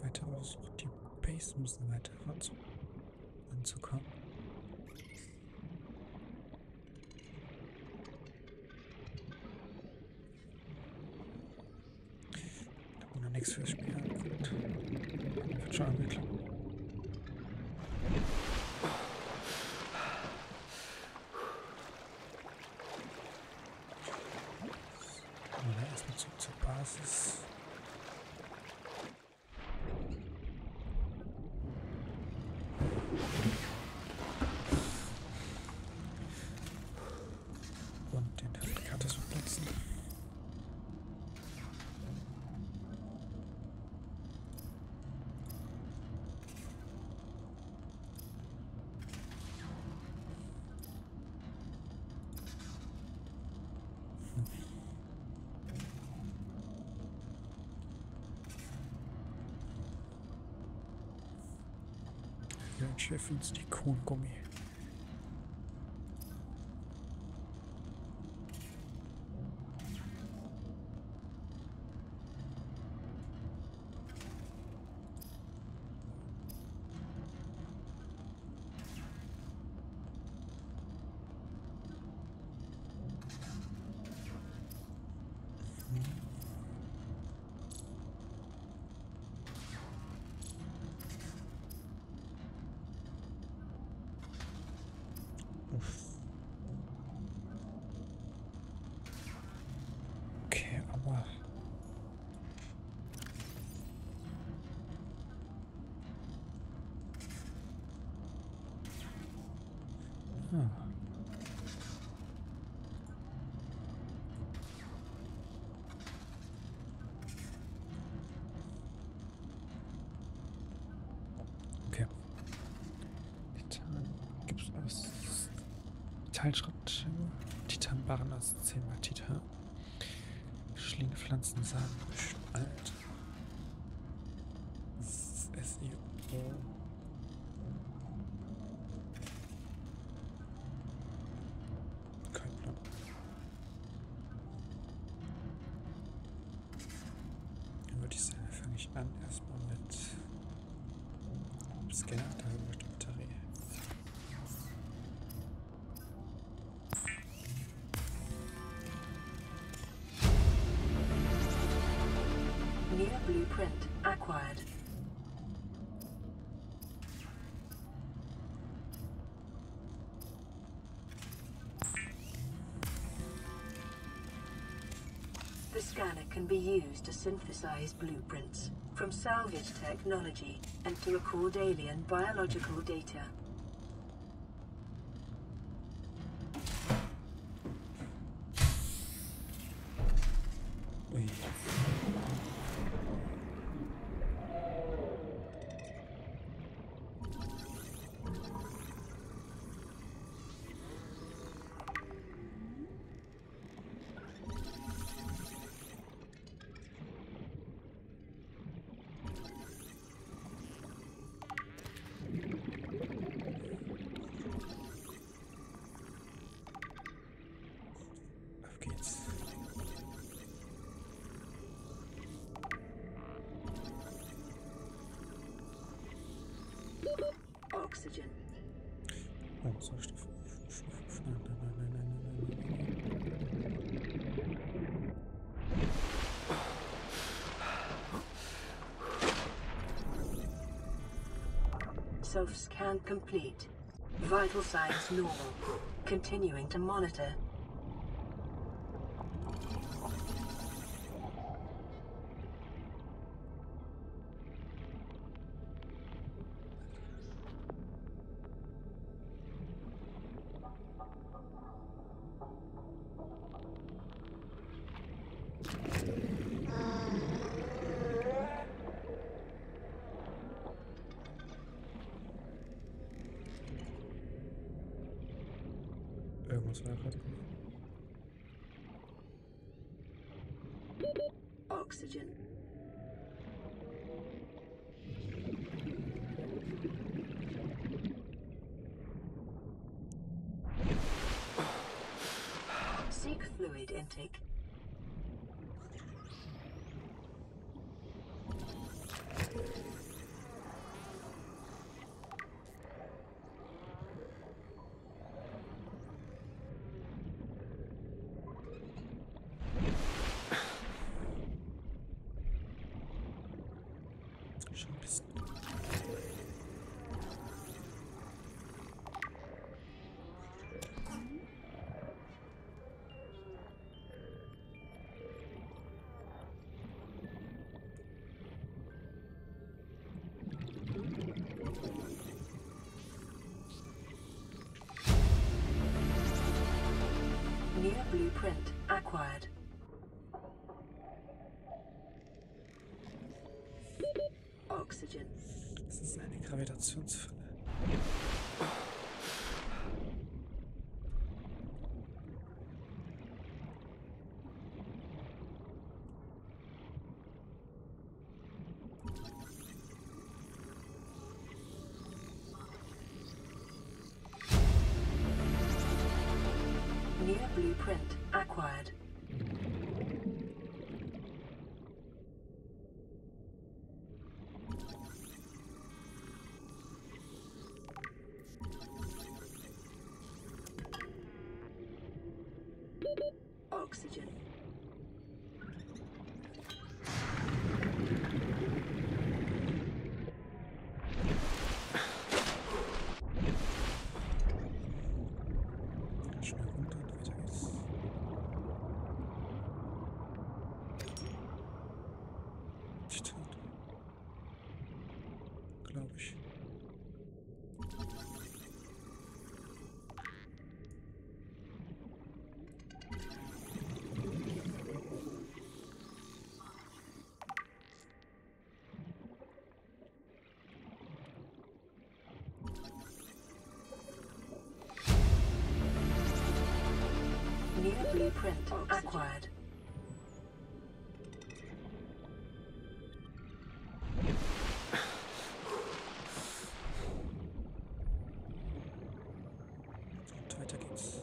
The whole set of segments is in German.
weiter aus. Die Base müssen weiter anzukommen. Da haben wir noch nichts fürs Spiel angeguckt. Wird schon angeklappt. Erstmal zurück zur Basis. Und den Fabrikatus verplatzen. Schiffen ist die Kuhngummi. Okay, aber okay. Titan gibt es aus Teilschritt, Titanbarren aus 10 mal Titan. Schlinge Pflanzen, Samen, Spalt. SEO. Kein Plan. Dann würde ich sagen, fange ich an erstmal mit Scanner, da habe ich die Batterie. New blueprint acquired. The scanner can be used to synthesize blueprints from salvage technology and to record alien biological data. Ui. Auf geht's. Oxygen. Oh, Sauerstoff. Nein, nein, nein, nein, nein, Self-scan complete. Vital signs normal. Continuing to monitor. Irgendwas war gerade. Oxygen. Seek fluid intake. New blueprint acquired. Oxygen. Das ist eine Gravitationsfalle. New blueprint acquired. Oxygen. Schnell runter und weiter geht's. Ich tot. Glaube ich. New blueprint acquired. Und weiter geht's.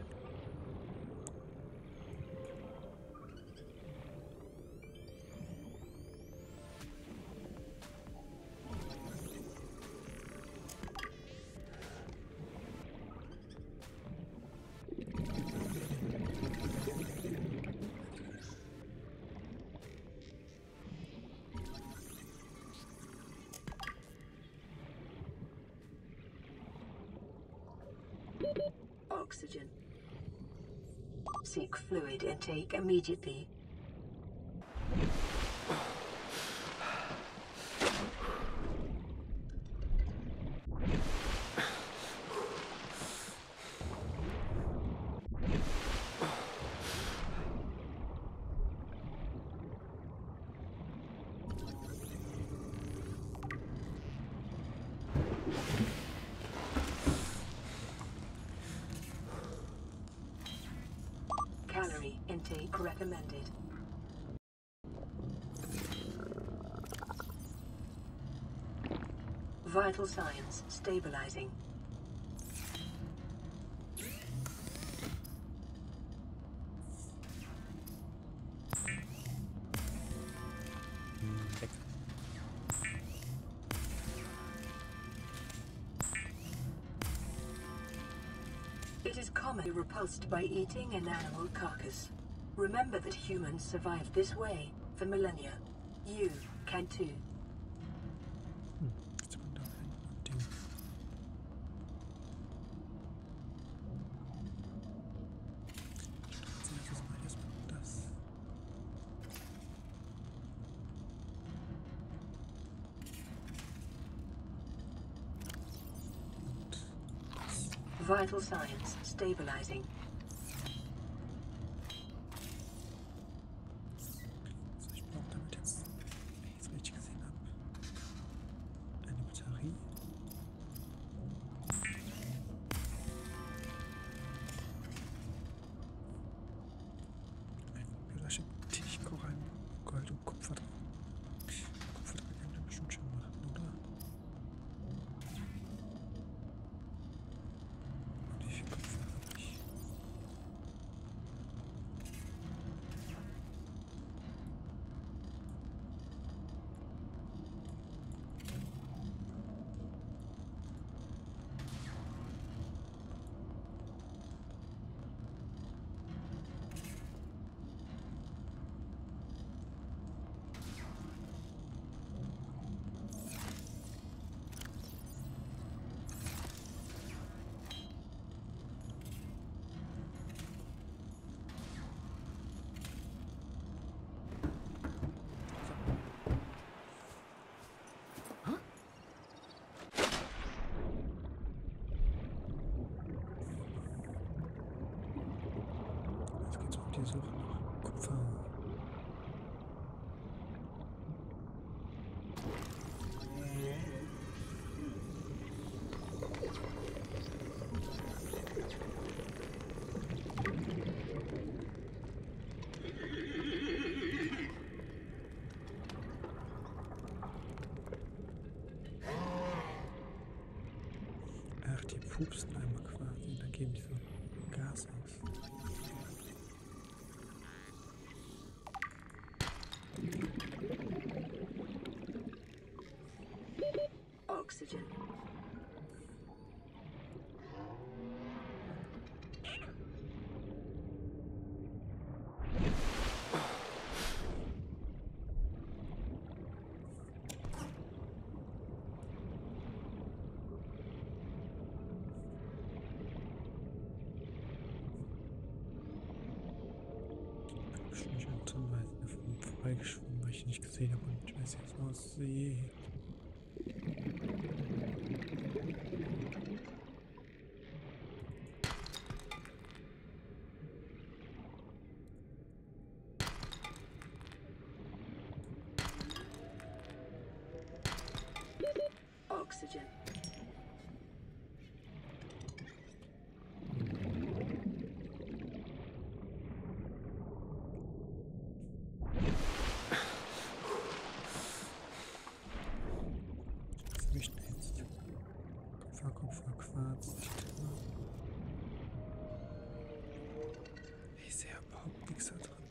Oxygen. Seek fluid intake immediately. Calorie intake recommended. Vital signs stabilizing. Weg. It is commonly repulsed by eating an animal carcass. Remember that humans survived this way for millennia. You can too. Jetzt kommt da ein Ding. Jetzt mal erstmal das. Und das. Vital signs stabilizing. So, ich brauche damit jetzt, wenn ich es richtig gesehen habe, eine Batterie. Ein Computerchip, Tiefkorallen, Gold und Kupfer drin. Kupfer drin kann man bestimmt schon machen, oder? Und wie viel Kupfer habe ich? Die Suche nach Kupfer. Ach, die pupsen einmal quasi und dann geben die so Gas aus. Oxygen. Ich mich an Tonnenweise vorbeigeschwommen, weil ich ihn nicht gesehen habe und ich weiß, wie es aussieht. Oxygen. Was habe ich denn jetzt? Kupfer, Quarz, Titan. Ich sehe überhaupt nichts da drin.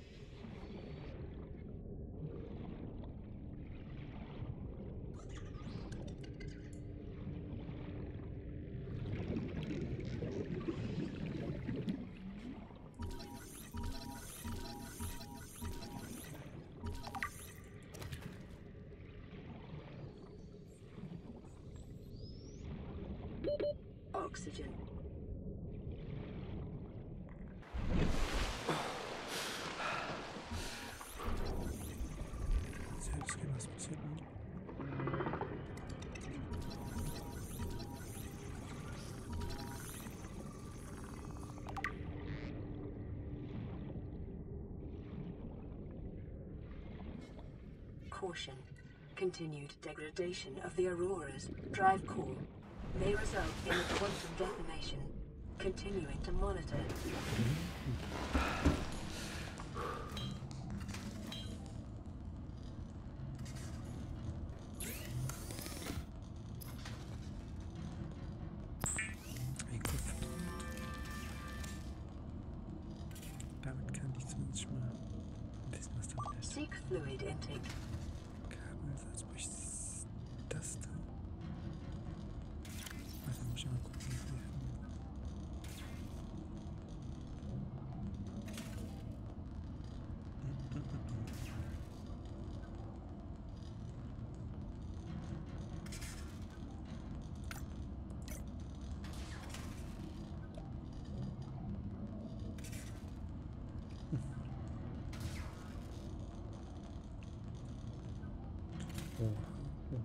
Oxygen. Selbst gehen, was passiert nun? Caution. Continued degradation of the Aurora's drive core may result in a quantum detonation. Continuing to monitor. Ein Kupfer. Damit kann ich zumindest mal wissen, was damit ist. Seek fluid intake. Kabelsatz, wo ist das da? Also muss ich mal gucken, wie viel. Oh, oh.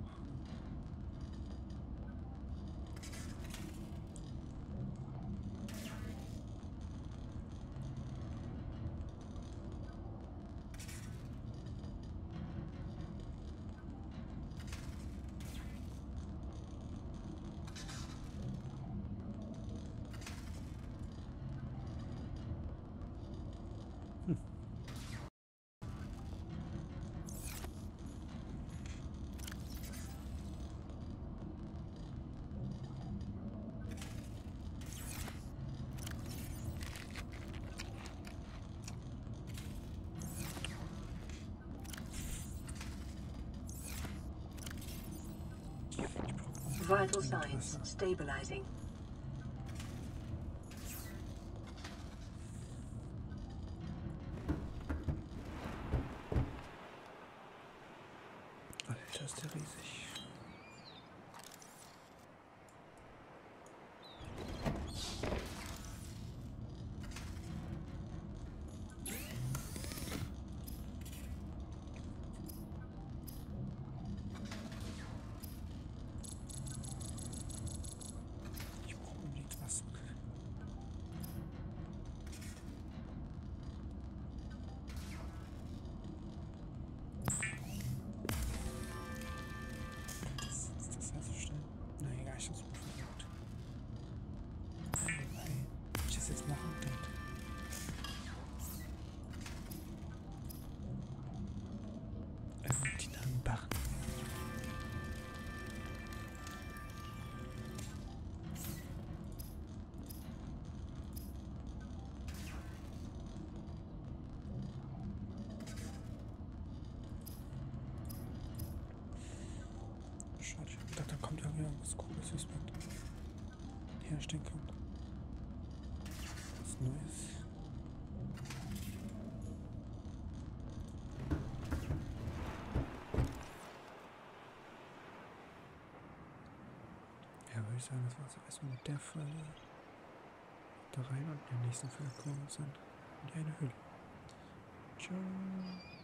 Vital signs stabilizing. Alter, ist der riesig. Ich brauche unbedingt Wasser. stehen kann. Was Neues. Ja, würde ich sagen, das war es erstmal mit der Folge. Da rein und in der nächsten Folge kommen wir uns dann in die eine Höhle. Ciao.